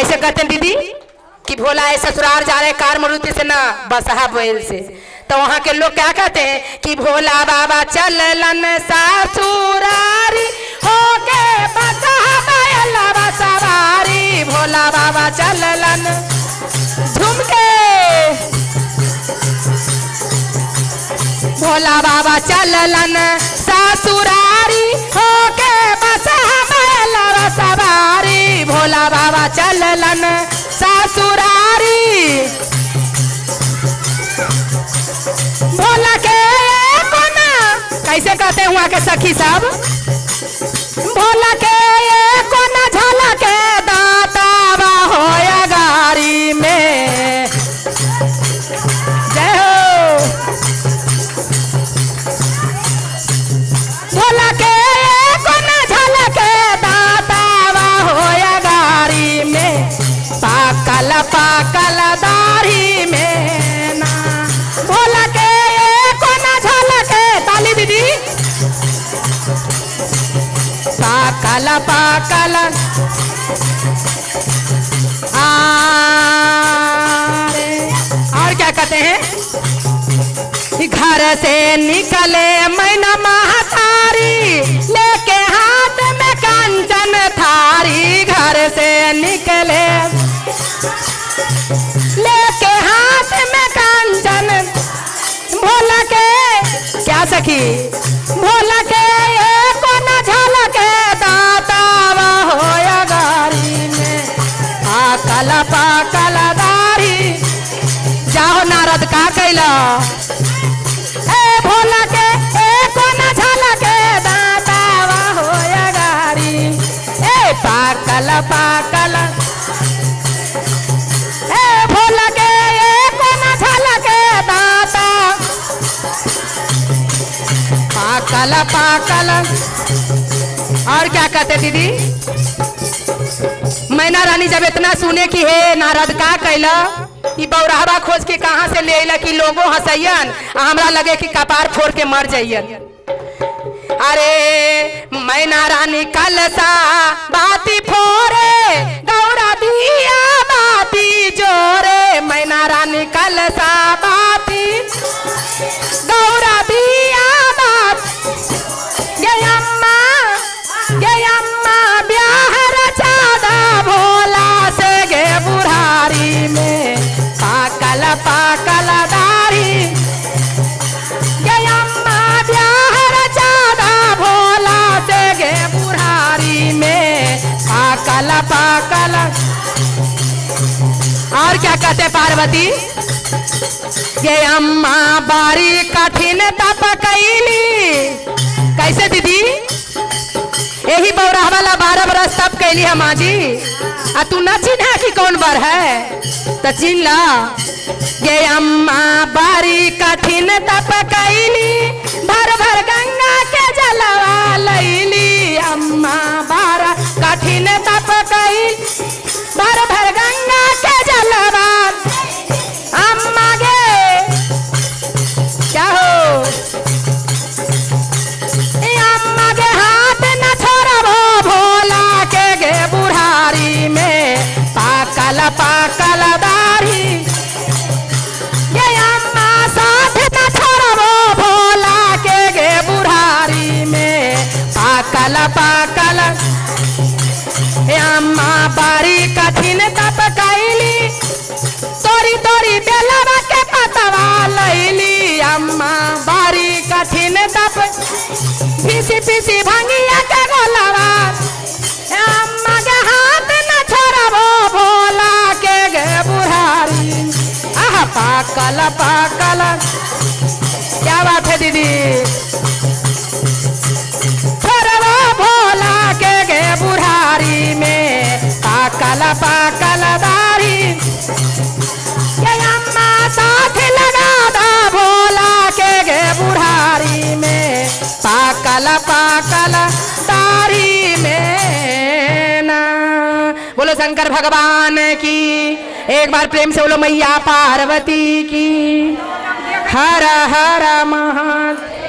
कैसे कहते हैं दीदी कि भोला है ससुराल जा रहे कार मारुति से ना बसहा बैल से, तो वहाँ के लोग क्या कहते हैं कि भोला बाबा चलन ससुरारी होके बसहा बैलवा सवारी, भोला बाबा चलन झूम के, भोला बाबा चलन ससुरारी होके बसहा बैलवा सवारी, भोला बाबा चलन ससुरारी। भोला के कोना कैसे कहते हैं वहाँ के सखी सब, भोला के कोना झाला के दातावा होया गारी में, जय हो। भोला के कोना झाला के दातावा होया गारी में, पाकल पाकल दाढ़ी में ना, भोला के कोना झाला के, ताली दीदी, पाकल पाकल और क्या कहते हैं, घर से निकले मैना महतारी लेके हाथ में कंचन थारी, घर से निकले लेके हाथ में कंचन, भोला के क्या सखी, भोला के कोना झाला के दातावा होया गारी में, पाकल पाकल दाढ़ी। जाओ नारद का कैला, ए भोला के कोना झाला के दातावा होया गारी, ए पाकल पाकल, ए भोला के कोना झाला के दाता, पाकल पाकल। और क्या कहते दीदी, मैना रानी जब इतना सुने कि हे नारद का कैला, ई बौराहवा खोज के कहाँ से ले अला कि लोगों हंसैयन, हमरा लगे कि कपार फोड़ के मर जाइयन। अरे मैना रानी कलसा बाती फोरे गौरा दिया बाती जोरे, मैना रानी कलसा बाती गौरा दिया बात, ये अम्मा ब्याह रचादा भोला से गे बुढ़ारी में, पाकल पाकल दाढ़ी, ये अम्मा ब्याह रचादा भोला से गे बुढ़ारी में, पाकल पाकल। और क्या कहते पार्वती, ये अम्मा बारी कठिन तप कैली, कैसे दीदी, यही बौराह वाला 12 बरस तप कैली हम आजी, आ तू न चिन्हा कि कौन बर है, तो चिन्ह ला। ये अम्मा बारी कठिन तप कैली, भर भर गंगा के जलवा लैली, अम्मा बारा कठिन तप कैली, भर भर गंगा के जलवा, अम्मा गे क्या हो, अम्मा के हाथ न छोड़बो भोला के गे बुढ़ारी में, पाकल पाकल दाढ़ी, ये अम्मा साथ न छोड़बो भोला के गे बुढ़ारी में, पाकल पाकल। अम्मा बारी कठिन तप कैली, तोरी तोरी बेलवा के पतवा लैली, अम्मा बारी कठिन तप, पीसी पीसी भंगिया के गोलवा, अम्मा के हाथ न छोड़बो भोला के गे बुढ़ारी, आह पाकल पाकल। क्या बात है दीदी, छोड़बो भोला के गे बुढ़ारी में, पाकल पाकल दाढ़ी, ये अम्मा साथ लगा दा भोला के गे बुढ़ारी में, पाकल पाकल दाढ़ी में ना। बोलो शंकर भगवान की, एक बार प्रेम से बोलो मैया पार्वती की, हर हर महादेव।